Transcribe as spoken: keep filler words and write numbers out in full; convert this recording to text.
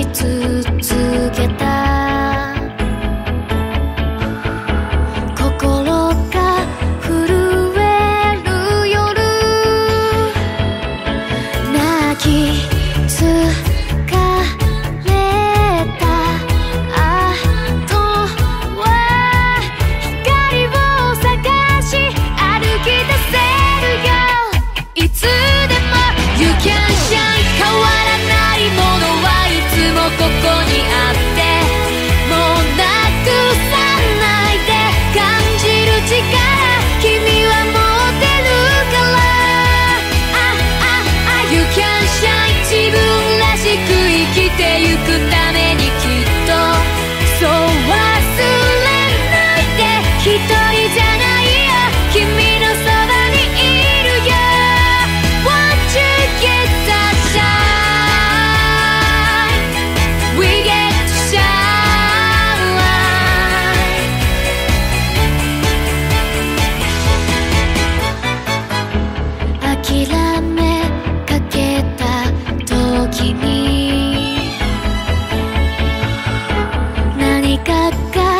続けた心が震える夜泣き疲れた後は光を探し歩き出せるよいつでも You can shine 変わらないものはいつもここにあってもうなくさないで感じる力君は持ってるからあああ You can shine 自分らしく生きてゆくためにきっとそう忘れないで一人じゃないよ君のそばにいるよ Won't you get that shine We get to shine 諦めかけた時に何かが